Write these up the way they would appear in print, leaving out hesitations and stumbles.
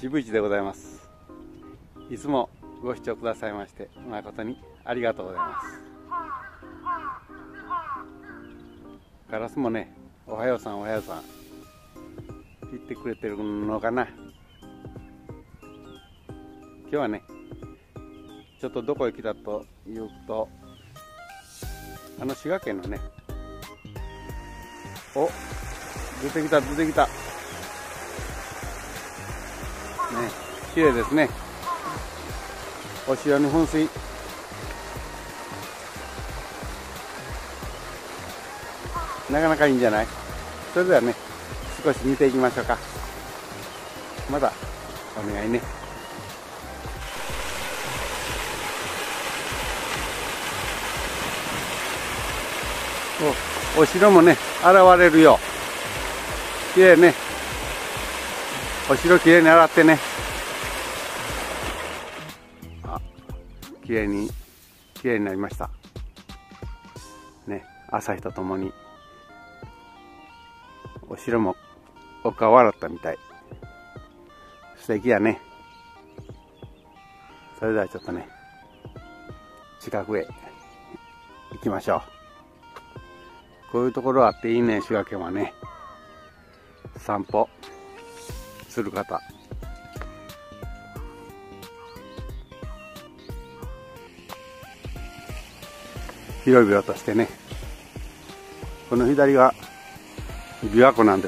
渋市でございます。いつもご視聴くださいまして誠にありがとうございます。カラスもね、おはようさんおはようさん言ってくれてるのかな。今日はね、ちょっとどこへ来たというと、滋賀県のね、お、出てきた出てきたね、綺麗ですね。お城に噴水、なかなかいいんじゃない。それではね、少し見ていきましょうか。まだお願いね。お城もね、現れるよ。綺麗ね。お城綺麗に洗ってね。綺麗になりましたね。朝日とともにお城もお顔洗ったみたい。素敵やね。それではちょっとね、近くへ行きましょう。こういうところあっていいね。滋賀県はね、散歩する方、広々としてね。この左が琵琶湖なんです。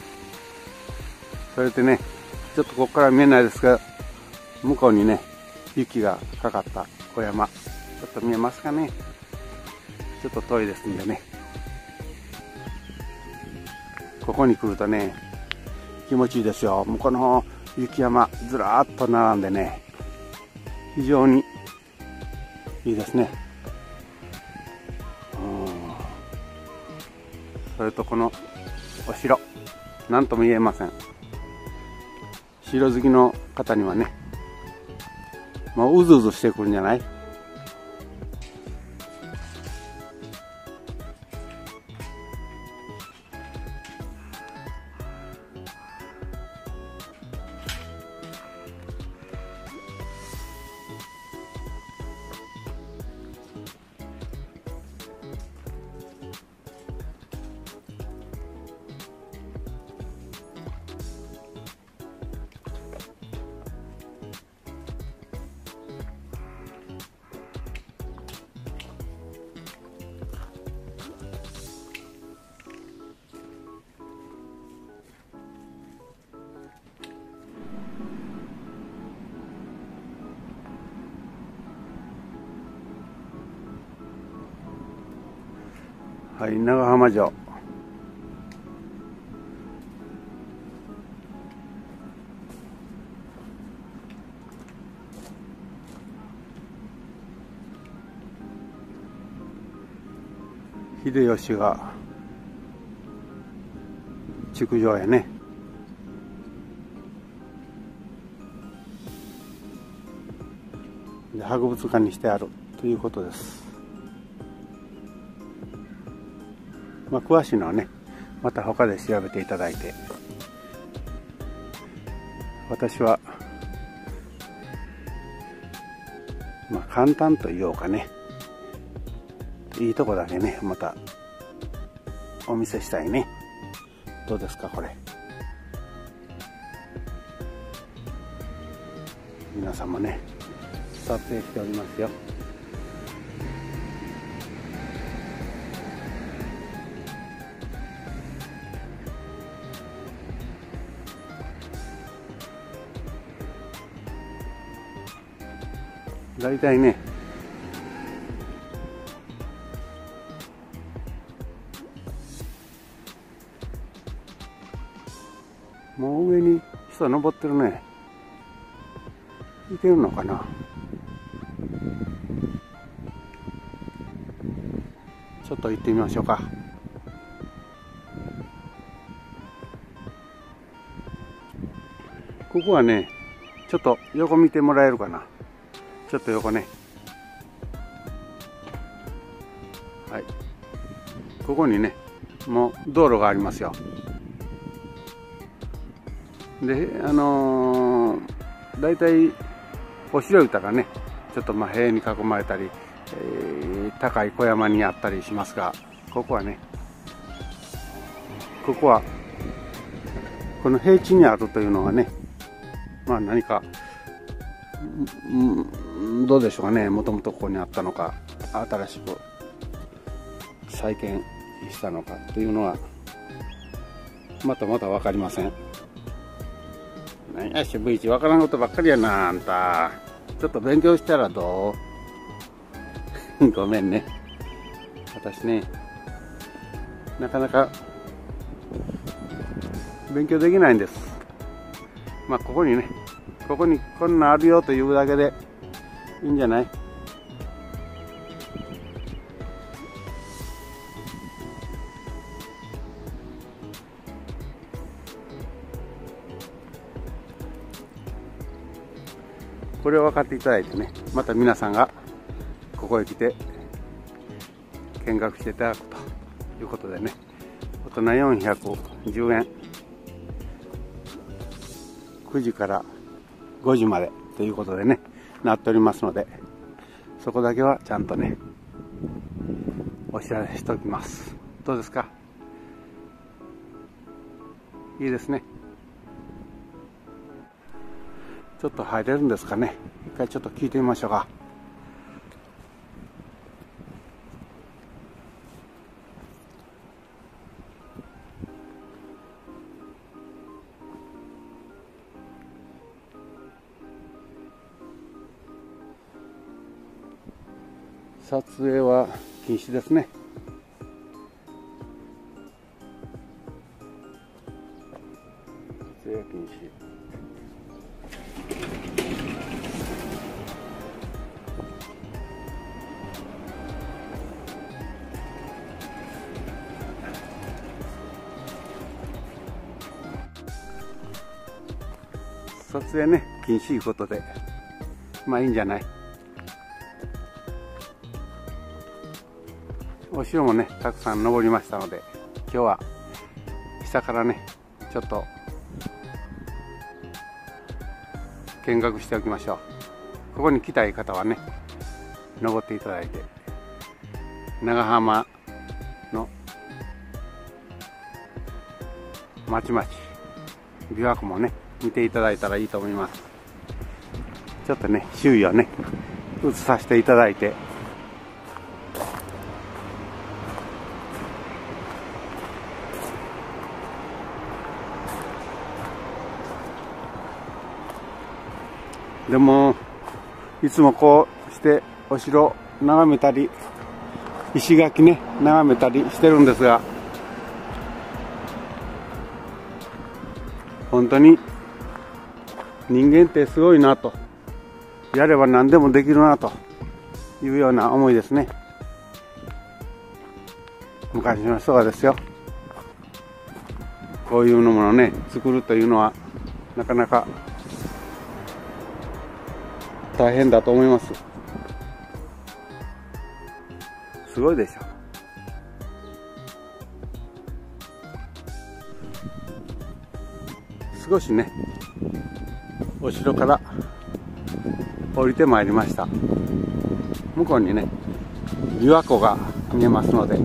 それでね、ちょっとここから見えないですが、向こうにね、雪がかかったお山、ちょっと見えますかね。ちょっと遠いですんでね、ここに来るとね、気持ちいいですよ。向こうの方、雪山ずらーっと並んでね、非常にいいですね。それとこのお城、なんとも言えません。城好きの方にはね、もううずうずしてくるんじゃない。はい、長浜城。秀吉が築城やね。で、博物館にしてあるということです。まあ、詳しいのはね、また他で調べていただいて。私はまあ簡単と言おうかね、いいとこだけね、またお見せしたいね。どうですかこれ。皆さんもね、撮影しておりますよ。だいたいね、もう上に人登ってるね。いけるのかな。ちょっと行ってみましょうか。ここはね、ちょっと横見てもらえるかな。ちょっと横ね。はい。ここにね、もう道路がありますよ。 でだいたいお城言ったらね、ちょっと塀に囲まれたり、高い小山にあったりしますが、ここはね、この平地にあるというのはね、何か、どうでしょうかね、もともとここにあったのか、新しく再建したのかというのはまだ分かりません。何やしブイチ分からんことばっかりやな。あんたちょっと勉強したらどうごめんね、私ね、なかなか勉強できないんです。ここにこんなあるよというだけでいいんじゃない？これを分かっていただいてね、また皆さんがここへ来て見学していただくということでね、大人410円、9時から5時までということでね、なっておりますので、そこだけはちゃんとねお知らせしておきます。どうですか？いいですね。ちょっと入れるんですかね。一回ちょっと聞いてみましょうか。撮影は禁止ですね。撮影禁止。撮影ね、禁止いうことで、いいんじゃない。お城もね、たくさん登りましたので、今日は下からね、ちょっと見学しておきましょう。ここに来たい方はね、登っていただいて、長浜の町々、琵琶湖もね、見ていただいたらいいと思います。ちょっとね、周囲をね、映させていただいて、でもいつもこうしてお城眺めたり、石垣ね眺めたりしてるんですが、本当に人間ってすごいなと、やれば何でもできるなというような思いですね。昔の人がですよ、こういうものをね作るというのはなかなか大変だと思います。すごいでしょ。少しね、お城から降りてまいりました。向こうにね、琵琶湖が見えますので、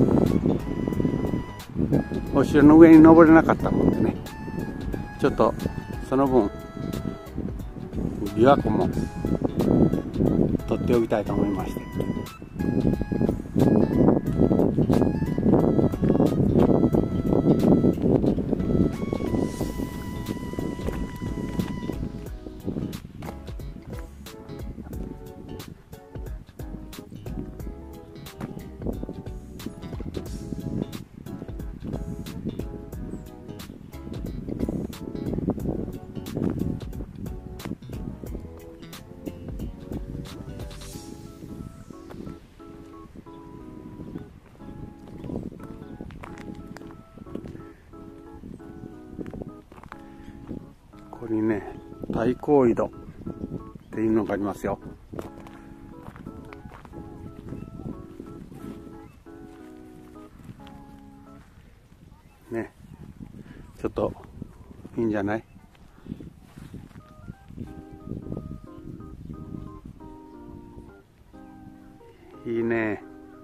お城の上に登れなかったもんでね、ちょっとその分琵琶湖も撮っておきたいと思いまして、ここにね、太閤井戸っていうのがありますよ。ね、ちょっといいんじゃない？ いいね。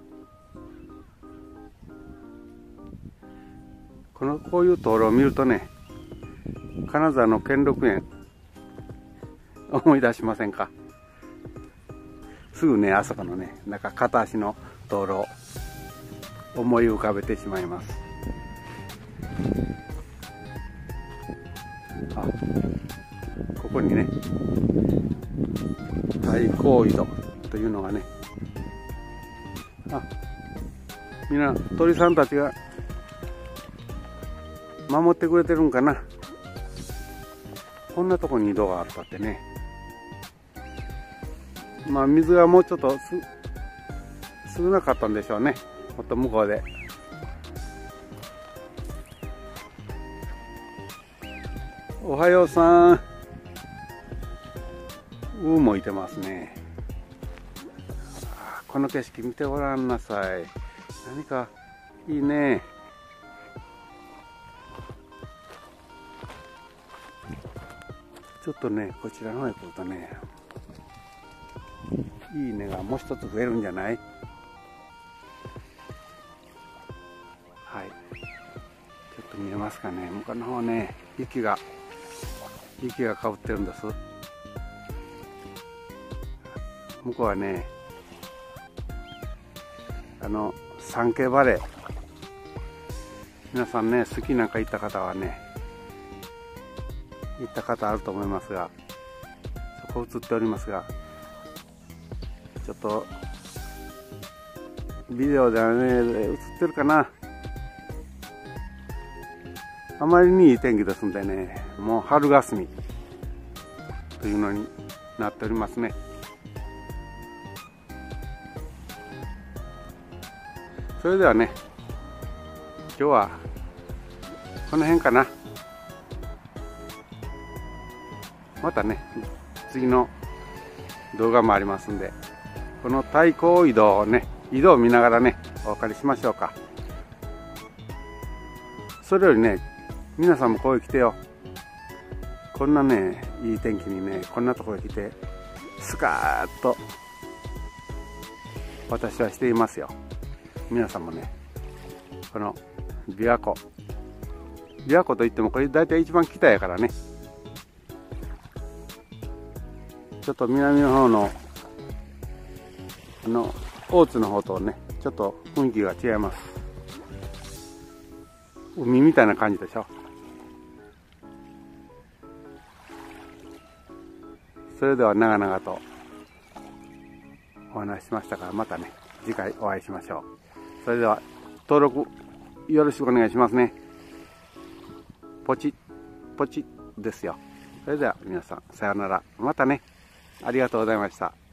こういう灯籠を見るとね、金沢の兼六園思い出しませんか。すぐね、あそこのね、なんか片足の灯籠思い浮かべてしまいます。あ、ここにね、太閤井戸というのがね、あ、みんな鳥さんたちが守ってくれてるんかな。こんなとこに井戸があったってね。まあ水がもうちょっと少なかったんでしょうね。もっと向こうで。おはようさん。もいてますね。この景色見てごらんなさい。何かいいね。ちょっとね、こちらの方へ来るとね、いいねがもう一つ増えるんじゃない？はい。ちょっと見えますかね。向こうの方ね、雪がかぶってるんです。向こうはね、サンケバレー。皆さんね、好きなんか行った方はね、行った方あると思いますが、そこ映っておりますが、ちょっとビデオではね映ってるかな。あまりにいい天気ですんでね、もう春霞みというのになっておりますね。それではね、今日はこの辺かな。またね、次の動画もありますんで、この太閤井戸をね、井戸を見ながらね、お別れしましょうか。それよりね、皆さんもここへ来てよ。こんなね、いい天気にね、こんなところへ来て、スカーッと私はしていますよ。皆さんもね、この琵琶湖といってもこれ大体一番北やからね、ちょっと南の方の大津の方とね、ちょっと雰囲気が違います。海みたいな感じでしょ。それでは長々とお話ししましたから、またね、次回お会いしましょう。それでは登録よろしくお願いしますね。ポチッポチッですよ。それでは皆さん、さようなら。またね。ありがとうございました。